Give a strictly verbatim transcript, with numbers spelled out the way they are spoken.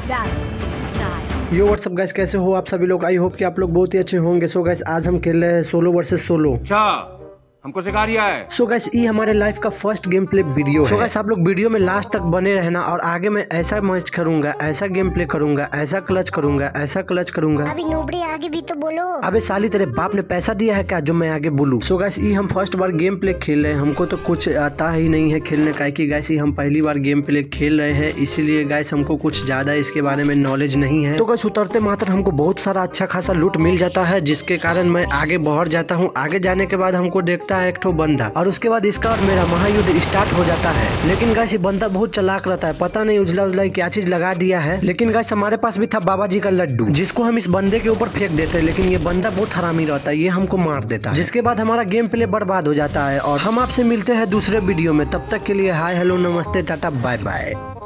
यो WhatsApp guys, कैसे हो आप सभी लोग। आई होप कि आप लोग बहुत ही अच्छे होंगे। सो गाइस आज हम खेल रहे हैं सोलो वर्सेस सोलो। अच्छा हमको सिखा रिया है। सो गाइस ये हमारे लाइफ का फर्स्ट गेम प्ले वीडियो है। सो गाइस आप लोग वीडियो में लास्ट तक बने रहना और आगे मैं ऐसा मैच करूंगा, ऐसा गेम प्ले करूंगा, ऐसा क्लच करूंगा, ऐसा क्लच करूंगा। अभी नोबड़ी आगे भी तो बोलो। अबे साली तेरे बाप ने पैसा दिया है क्या जो मैं आगे बोलूं। सो गाइस ये हम फर्स्ट बार गेम प्ले खेल रहे हैं, हमको तो कुछ आता ही नहीं है खेलने का कि गाइस ये हम पहली बार गेम प्ले खेल रहे हैं, इसीलिए गाइस हमको कुछ ज्यादा इसके बारे में नॉलेज नहीं है। तो गाइस उतरते मात्र हमको बहुत सारा अच्छा खासा लूट मिल जाता है, जिसके कारण मैं आगे बढ़ जाता हूँ। आगे जाने के बाद हमको देखता है एक ठो बंदा और उसके बाद इसका और मेरा महायुद्ध स्टार्ट हो जाता है। लेकिन गाइस ये बंदा बहुत चालाक रहता है, पता नहीं उजला उजला क्या चीज लगा दिया है। लेकिन गाइस हमारे पास भी था बाबा जी का लड्डू, जिसको हम इस बंदे के ऊपर फेंक देते हैं, लेकिन ये बंदा बहुत हरामी रहता है, ये हमको मार देता है। जिसके बाद हमारा गेम प्ले बर्बाद हो जाता है और हम आपसे मिलते हैं दूसरे वीडियो में। तब तक के लिए हाय हेलो नमस्ते टाटा बाय बाय।